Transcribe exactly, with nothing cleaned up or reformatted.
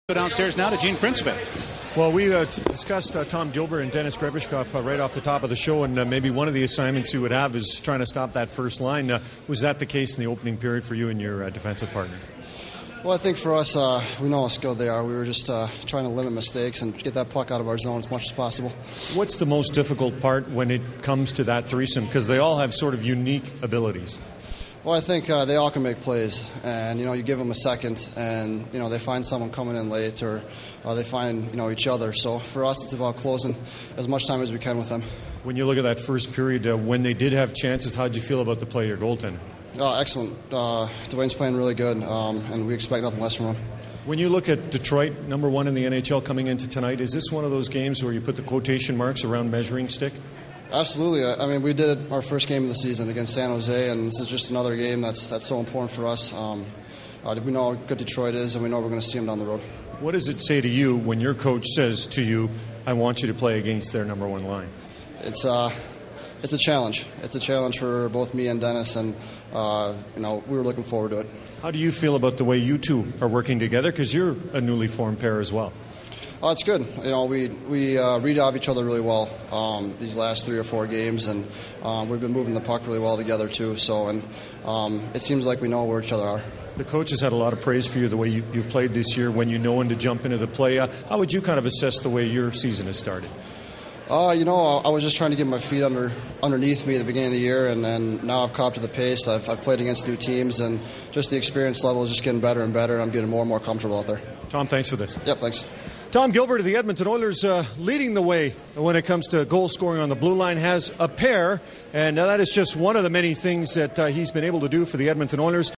Go downstairs now to Gene Principe. Well, we uh, discussed uh, Tom Gilbert and Denis Grebeshkov uh, right off the top of the show, and uh, maybe one of the assignments you would have is trying to stop that first line. Uh, was that the case in the opening period for you and your uh, defensive partner? Well, I think for us, uh, we know how skilled they are. We were just uh, trying to limit mistakes and get that puck out of our zone as much as possible. What's the most difficult part when it comes to that threesome? Because they all have sort of unique abilities. Well, I think uh, they all can make plays, and you know, you give them a second, and you know, they find someone coming in late, or uh, they find you know each other. So for us, it's about closing as much time as we can with them. When you look at that first period, uh, when they did have chances, how did you feel about the play of your goaltender? Uh, excellent. Uh, Dwayne's playing really good, um, and we expect nothing less from him. When you look at Detroit, number one in the N H L coming into tonight, is this one of those games where you put the quotation marks around measuring stick? Absolutely. I mean, we did it our first game of the season against San Jose, and this is just another game that's that's so important for us. Um, uh, we know how good Detroit is, and we know we're going to see them down the road. What does it say to you when your coach says to you, I want you to play against their number one line? It's uh, it's a challenge. It's a challenge for both me and Denis, and uh, you know, we were looking forward to it. How do you feel about the way you two are working together? Because you're a newly formed pair as well. Oh, it's good. You know, we we uh, read off each other really well um, these last three or four games, and um, we've been moving the puck really well together too. So, and um, it seems like we know where each other are. The coach has had a lot of praise for you the way you, you've played this year. When you know when to jump into the play, uh, how would you kind of assess the way your season has started? Uh, you know, I was just trying to get my feet under underneath me at the beginning of the year, and, and now I've caught up to the pace. I've, I've played against new teams, and just the experience level is just getting better and better, and I'm getting more and more comfortable out there. Tom, thanks for this. Yep, thanks. Tom Gilbert of the Edmonton Oilers uh, leading the way when it comes to goal scoring on the blue line, has a pair, and uh, that is just one of the many things that uh, he's been able to do for the Edmonton Oilers.